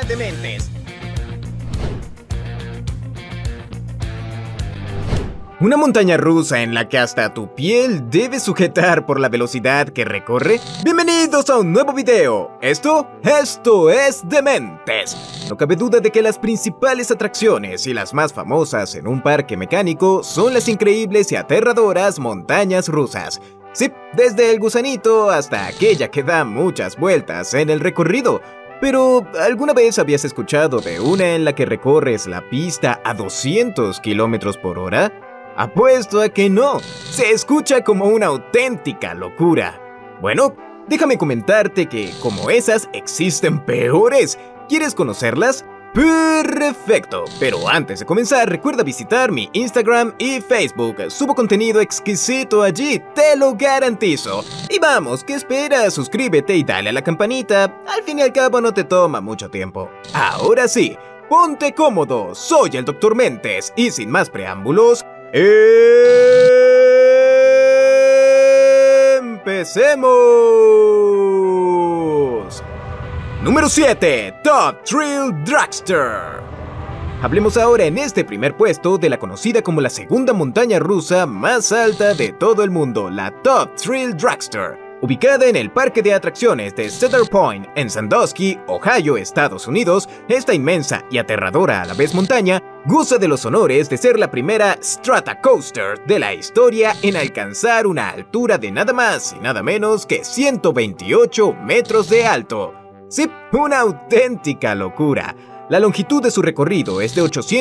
Dementes. ¿Una montaña rusa en la que hasta tu piel debe sujetar por la velocidad que recorre? ¡Bienvenidos a un nuevo video! Esto es Dementes. No cabe duda de que las principales atracciones y las más famosas en un parque mecánico son las increíbles y aterradoras montañas rusas. Sí, desde el gusanito hasta aquella que da muchas vueltas en el recorrido. Pero, ¿alguna vez habías escuchado de una en la que recorres la pista a 200 km por hora? Apuesto a que no, se escucha como una auténtica locura. Bueno, déjame comentarte que como esas existen peores. ¿Quieres conocerlas? ¡Perfecto! Pero antes de comenzar, recuerda visitar mi Instagram y Facebook. Subo contenido exquisito allí, te lo garantizo. Y vamos, ¿qué esperas? Suscríbete y dale a la campanita. Al fin y al cabo no te toma mucho tiempo. Ahora sí, ponte cómodo. Soy el Dr. Mentes y sin más preámbulos, ¡empecemos! Número 7. Top Thrill Dragster. Hablemos ahora en este primer puesto de la conocida como la segunda montaña rusa más alta de todo el mundo, la Top Thrill Dragster. Ubicada en el parque de atracciones de Cedar Point en Sandusky, Ohio, Estados Unidos, esta inmensa y aterradora a la vez montaña goza de los honores de ser la primera Stratocoaster de la historia en alcanzar una altura de nada más y nada menos que 128 metros de alto. Sí, una auténtica locura. La longitud de su recorrido es de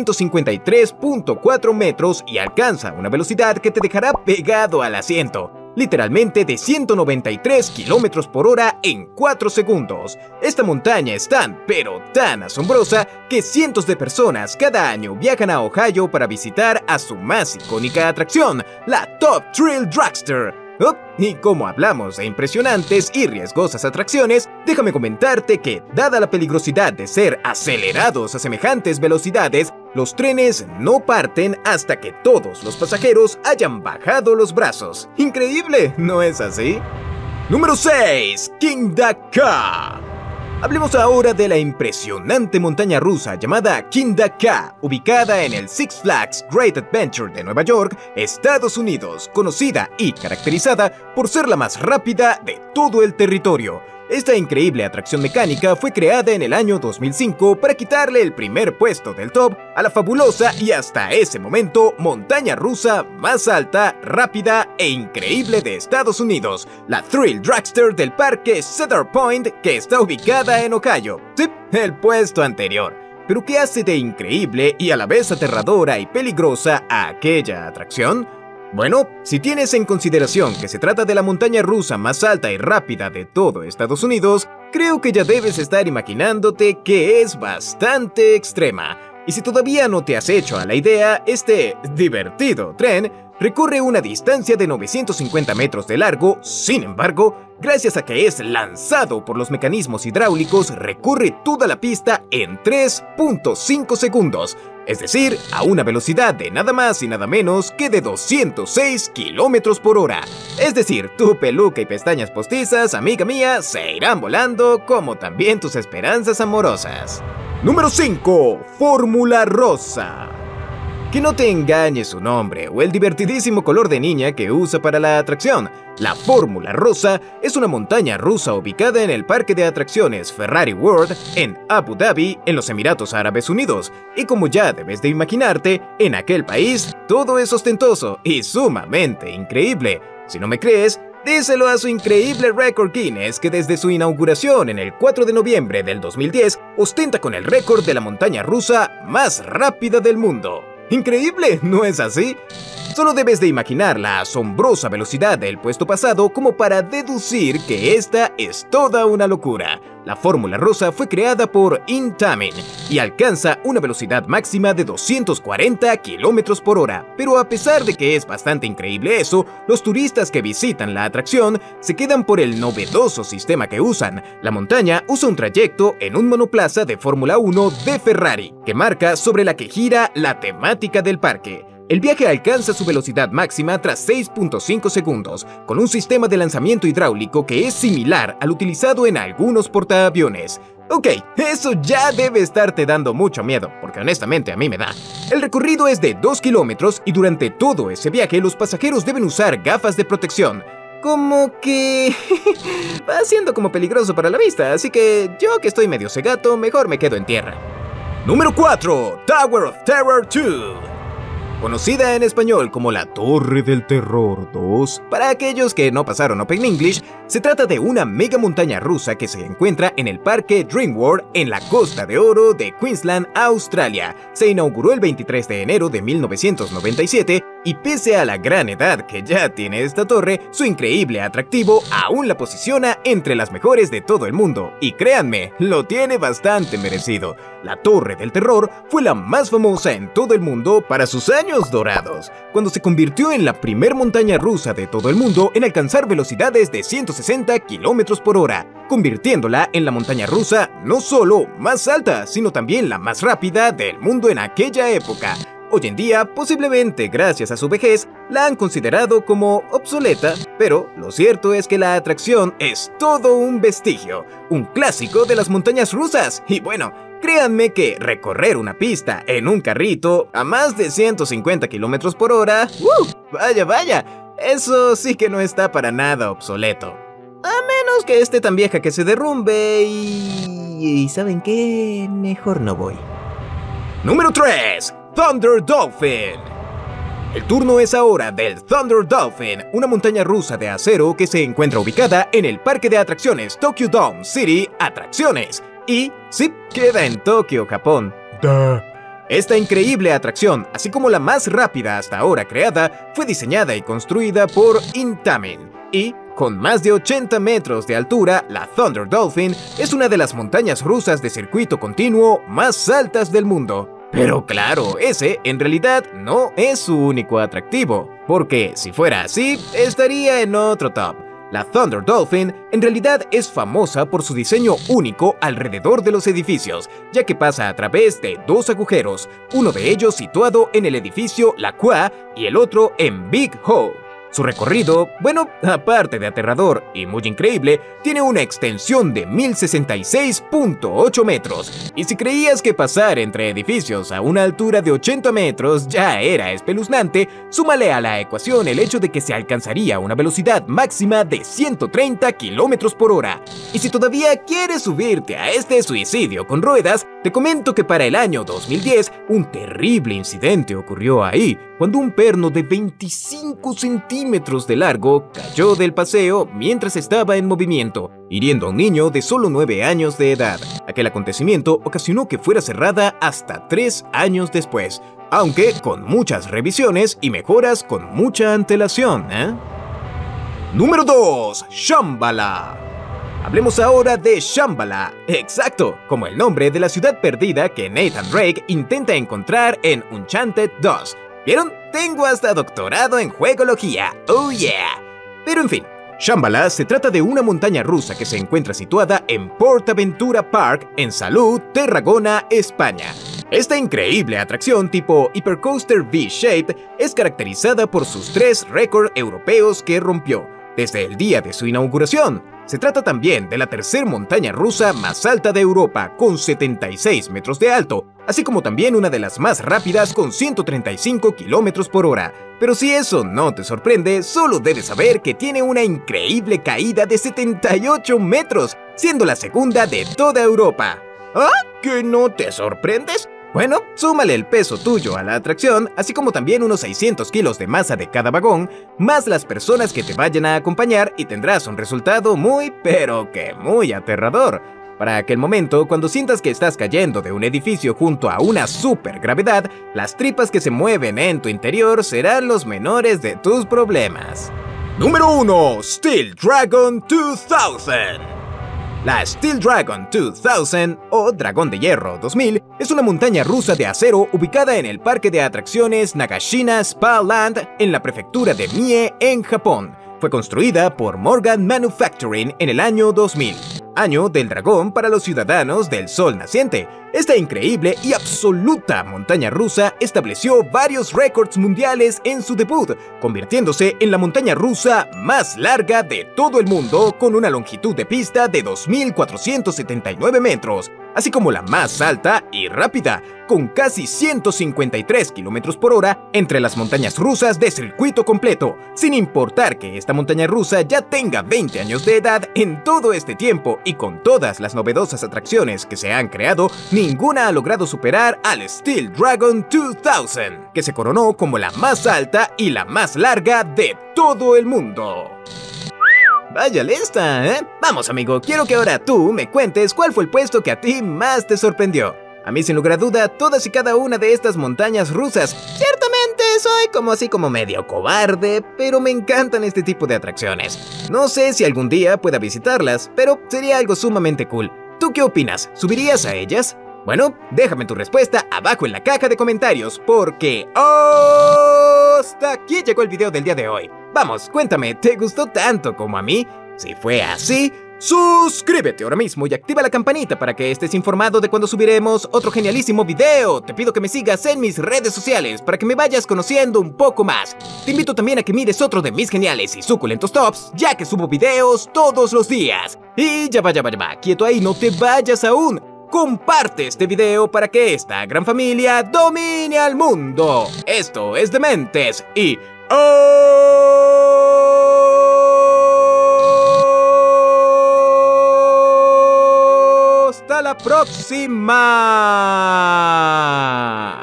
853.4 metros y alcanza una velocidad que te dejará pegado al asiento. Literalmente de 193 km por hora en 4 segundos. Esta montaña es tan, pero tan asombrosa que cientos de personas cada año viajan a Ohio para visitar a su más icónica atracción, la Top Thrill Dragster. Y como hablamos de impresionantes y riesgosas atracciones, déjame comentarte que, dada la peligrosidad de ser acelerados a semejantes velocidades, los trenes no parten hasta que todos los pasajeros hayan bajado los brazos. ¡Increíble! ¿No es así? Número 6. Kingda Ka. Hablemos ahora de la impresionante montaña rusa llamada Kingda Ka, ubicada en el Six Flags Great Adventure de Nueva York, Estados Unidos, conocida y caracterizada por ser la más rápida de todo el territorio. Esta increíble atracción mecánica fue creada en el año 2005 para quitarle el primer puesto del top a la fabulosa y hasta ese momento montaña rusa más alta, rápida e increíble de Estados Unidos, la Thrill Dragster del parque Cedar Point, que está ubicada en Ohio. Sí, el puesto anterior. ¿Pero qué hace de increíble y a la vez aterradora y peligrosa a aquella atracción? Bueno, si tienes en consideración que se trata de la montaña rusa más alta y rápida de todo Estados Unidos, creo que ya debes estar imaginándote que es bastante extrema. Y si todavía no te has hecho a la idea, este divertido tren recorre una distancia de 950 metros de largo. Sin embargo, gracias a que es lanzado por los mecanismos hidráulicos, recorre toda la pista en 3.5 segundos. Es decir, a una velocidad de nada más y nada menos que de 206 km por hora. Es decir, tu peluca y pestañas postizas, amiga mía, se irán volando, como también tus esperanzas amorosas. Número 5. Fórmula Rosa. Que no te engañe su nombre o el divertidísimo color de niña que usa para la atracción. La Fórmula Rosa es una montaña rusa ubicada en el parque de atracciones Ferrari World en Abu Dhabi, en los Emiratos Árabes Unidos. Y como ya debes de imaginarte, en aquel país todo es ostentoso y sumamente increíble. Si no me crees, díselo a su increíble récord Guinness, que desde su inauguración en el 4 de noviembre del 2010 ostenta con el récord de la montaña rusa más rápida del mundo. ¡Increíble! ¿No es así? Solo debes de imaginar la asombrosa velocidad del puesto pasado como para deducir que esta es toda una locura. La Fórmula Rosa fue creada por Intamin y alcanza una velocidad máxima de 240 km por hora. Pero a pesar de que es bastante increíble eso, los turistas que visitan la atracción se quedan por el novedoso sistema que usan. La montaña usa un trayecto en un monoplaza de Fórmula 1 de Ferrari, que marca sobre la que gira la temática del parque. El viaje alcanza su velocidad máxima tras 6.5 segundos, con un sistema de lanzamiento hidráulico que es similar al utilizado en algunos portaaviones. Ok, eso ya debe estarte dando mucho miedo, porque honestamente a mí me da. El recorrido es de 2 kilómetros y durante todo ese viaje los pasajeros deben usar gafas de protección. Como que va siendo como peligroso para la vista, así que yo que estoy medio cegato, mejor me quedo en tierra. Número 4. Tower of Terror 2. Conocida en español como la Torre del Terror 2, para aquellos que no pasaron Open English, se trata de una mega montaña rusa que se encuentra en el parque Dreamworld en la Costa de Oro de Queensland, Australia. Se inauguró el 23 de enero de 1997 y pese a la gran edad que ya tiene esta torre, su increíble atractivo aún la posiciona entre las mejores de todo el mundo. Y créanme, lo tiene bastante merecido. La Torre del Terror fue la más famosa en todo el mundo para sus años dorados, cuando se convirtió en la primer montaña rusa de todo el mundo en alcanzar velocidades de 160 km por hora, convirtiéndola en la montaña rusa no solo más alta, sino también la más rápida del mundo en aquella época. Hoy en día, posiblemente gracias a su vejez, la han considerado como obsoleta, pero lo cierto es que la atracción es todo un vestigio, un clásico de las montañas rusas. Y bueno, créanme que recorrer una pista en un carrito a más de 150 km por hora, vaya, eso sí que no está para nada obsoleto. A menos que esté tan vieja que se derrumbe y ¿saben qué? Mejor no voy. Número 3. Thunder Dolphin. El turno es ahora del Thunder Dolphin, una montaña rusa de acero que se encuentra ubicada en el parque de atracciones Tokyo Dome City Atracciones. Y sí, queda en Tokio, Japón. Esta increíble atracción, así como la más rápida hasta ahora creada, fue diseñada y construida por Intamin. Y, con más de 80 metros de altura, la Thunder Dolphin es una de las montañas rusas de circuito continuo más altas del mundo. Pero claro, ese en realidad no es su único atractivo, porque si fuera así, estaría en otro top. La Thunder Dolphin en realidad es famosa por su diseño único alrededor de los edificios, ya que pasa a través de dos agujeros, uno de ellos situado en el edificio La Qua y el otro en Big Ho. Su recorrido, bueno, aparte de aterrador y muy increíble, tiene una extensión de 1066.8 metros. Y si creías que pasar entre edificios a una altura de 80 metros ya era espeluznante, súmale a la ecuación el hecho de que se alcanzaría una velocidad máxima de 130 km por hora. Y si todavía quieres subirte a este suicidio con ruedas, te comento que para el año 2010, un terrible incidente ocurrió ahí, cuando un perno de 25 centímetros de largo cayó del paseo mientras estaba en movimiento, hiriendo a un niño de solo 9 años de edad. Aquel acontecimiento ocasionó que fuera cerrada hasta 3 años después, aunque con muchas revisiones y mejoras con mucha antelación, Número 2. Shambhala. Hablemos ahora de Shambhala, exacto, como el nombre de la ciudad perdida que Nathan Drake intenta encontrar en Uncharted 2. ¿Vieron? Tengo hasta doctorado en juegología, oh yeah. Pero en fin, Shambhala se trata de una montaña rusa que se encuentra situada en PortAventura Park en Salou, Tarragona, España. Esta increíble atracción tipo Hypercoaster V-Shaped es caracterizada por sus 3 récords europeos que rompió desde el día de su inauguración. Se trata también de la tercera montaña rusa más alta de Europa, con 76 metros de alto, así como también una de las más rápidas con 135 km por hora. Pero si eso no te sorprende, solo debes saber que tiene una increíble caída de 78 metros, siendo la segunda de toda Europa. ¿Ah? ¿Que no te sorprendes? Bueno, súmale el peso tuyo a la atracción, así como también unos 600 kilos de masa de cada vagón, más las personas que te vayan a acompañar y tendrás un resultado muy, pero que muy aterrador. Para aquel momento, cuando sientas que estás cayendo de un edificio junto a una supergravedad, las tripas que se mueven en tu interior serán los menores de tus problemas. Número 1. Steel Dragon 2000. La Steel Dragon 2000, o Dragón de Hierro 2000, es una montaña rusa de acero ubicada en el parque de atracciones Nagashima Spa Land en la prefectura de Mie, en Japón. Fue construida por Morgan Manufacturing en el año 2000. Año del Dragón para los ciudadanos del Sol Naciente. Esta increíble y absoluta montaña rusa estableció varios récords mundiales en su debut, convirtiéndose en la montaña rusa más larga de todo el mundo con una longitud de pista de 2.479 metros, así como la más alta y rápida, con casi 153 km por hora entre las montañas rusas de circuito completo, sin importar que esta montaña rusa ya tenga 20 años de edad. En todo este tiempo y con todas las novedosas atracciones que se han creado, ninguna ha logrado superar al Steel Dragon 2000, que se coronó como la más alta y la más larga de todo el mundo. Vaya lista, ¿eh? Vamos, amigo, quiero que ahora tú me cuentes cuál fue el puesto que a ti más te sorprendió. A mí, sin lugar a duda, todas y cada una de estas montañas rusas. Ciertamente soy como medio cobarde, pero me encantan este tipo de atracciones. No sé si algún día pueda visitarlas, pero sería algo sumamente cool. ¿Tú qué opinas? ¿Subirías a ellas? Bueno, déjame tu respuesta abajo en la caja de comentarios, porque hasta aquí llegó el video del día de hoy. Vamos, cuéntame, ¿te gustó tanto como a mí? Si fue así, suscríbete ahora mismo y activa la campanita para que estés informado de cuando subiremos otro genialísimo video. Te pido que me sigas en mis redes sociales para que me vayas conociendo un poco más. Te invito también a que mires otro de mis geniales y suculentos tops, ya que subo videos todos los días. Y ya va, quieto ahí, no te vayas aún. Comparte este video para que esta gran familia domine al mundo. Esto es Dementes y hasta la próxima.